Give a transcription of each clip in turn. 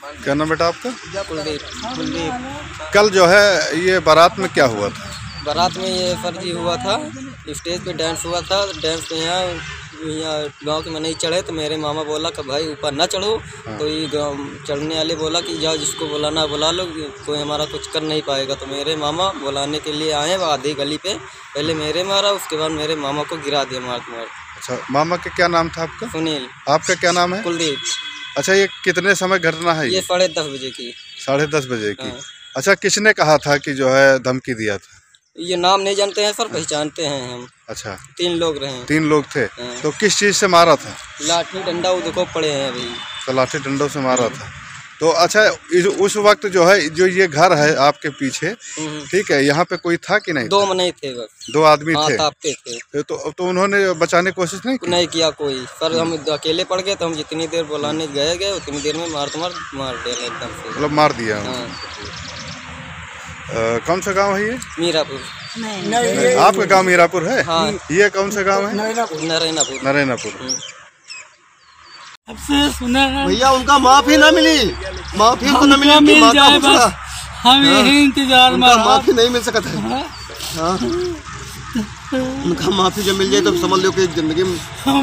क्या नाम बेटा आपका? कुलदीप। कल जो है ये बारात में क्या हुआ था? बारात में ये फर्जी हुआ था, स्टेज पे डांस हुआ था। डांस पे यहाँ गांव के में नहीं चढ़े तो मेरे मामा बोला कि भाई ऊपर ना चढ़ो। हाँ। तो ये चढ़ने वाले बोला कि जाओ जिसको बुलाना बुला लो, कोई हमारा कुछ कर नहीं पाएगा। तो मेरे मामा बुलाने के लिए आए आधी गली पे, पहले मेरे मारा, उसके बाद मेरे मामा को गिरा दिया मार। अच्छा, मामा का क्या नाम था आपका? सुनील। आपका क्या नाम है? कुलदीप। अच्छा, ये कितने समय घटना है? ये 10:30 बजे की। 10:30 बजे की। हाँ। अच्छा, किसने कहा था कि जो है धमकी दिया था? ये नाम नहीं जानते हैं सर, पहचानते हैं हम। अच्छा, 3 लोग रहे। 3 लोग थे। हाँ। तो किस चीज़ से मारा था? लाठी डंडा वो देखो पड़े हैं अभी। तो लाठी डंडों से मारा था। तो अच्छा, उस वक्त जो है जो ये घर है आपके पीछे, ठीक है, यहाँ पे कोई था कि नहीं? 2 नहीं थे बस। 2 आदमी थे। तापते थे। तो उन्होंने बचाने की कोशिश नहीं की? नहीं किया कोई सर, हम अकेले पड़ गए। तो हम जितनी देर बुलाने गए उतनी देर में मार दिया एकदम से। मतलब मार दिया। हाँ। कौन सा गांव है ये? मीरापुर। नहीं, आपका गांव मीरापुर है? हाँ। ये कौन सा गांव है? नरेनापुर। नरेनापुर। अब से सुना है भैया उनका माफी ना मिली, माफी तो ना मिली, मिल माता जाए पूछा। बस, हम यही इंतजार में। माफी नहीं मिल सकता है। हाँ। उनका माफी जब मिल जाए तो समझ लो कि जिंदगी में।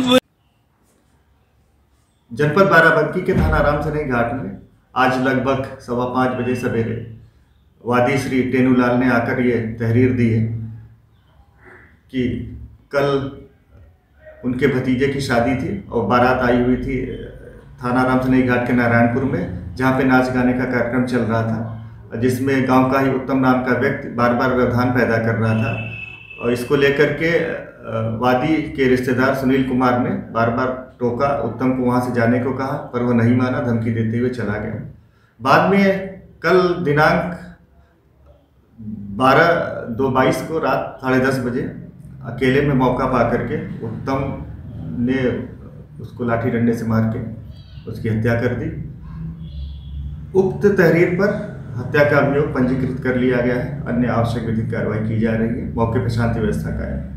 जनपद बाराबंकी के थाना रामसनेही घाट में आज लगभग 5:15 बजे सवेरे वादी श्री टेनूलाल ने आकर ये तहरीर दी है कि कल उनके भतीजे की शादी थी और बारात आई हुई थी थाना रामसनेही घाट के नारायणपुर में, जहाँ पे नाच गाने का कार्यक्रम चल रहा था, जिसमें गांव का ही उत्तम नाम का व्यक्ति बार बार व्यवधान पैदा कर रहा था। और इसको लेकर के वादी के रिश्तेदार सुनील कुमार ने बार बार टोका, उत्तम को वहाँ से जाने को कहा, पर वह नहीं माना, धमकी देते हुए चला गया। बाद में कल दिनांक 12/2/22 को रात 10:30 बजे अकेले में मौका पा करके उत्तम ने उसको लाठी डंडे से मार के उसकी हत्या कर दी। उक्त तहरीर पर हत्या का अभियोग पंजीकृत कर लिया गया है। अन्य आवश्यक विधिक कार्रवाई की जा रही है। मौके पर शांति व्यवस्था कायम है।